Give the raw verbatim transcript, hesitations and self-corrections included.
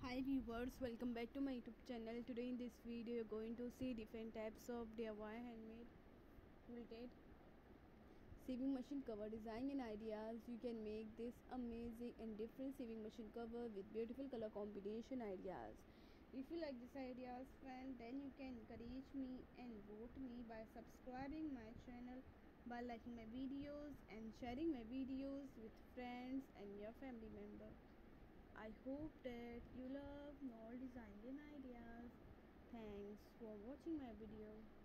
Hi viewers, welcome back to my YouTube channel. Today in this video you're going to see different types of D I Y handmade quilted sewing machine cover design and ideas. You can make this amazing and different sewing machine cover with beautiful color combination ideas. If you like these ideas friend, then you can encourage me and vote me by subscribing my channel, by liking my videos and sharing my videos with friends and your family member. I hope that you love all designs and ideas. Thanks for watching my video.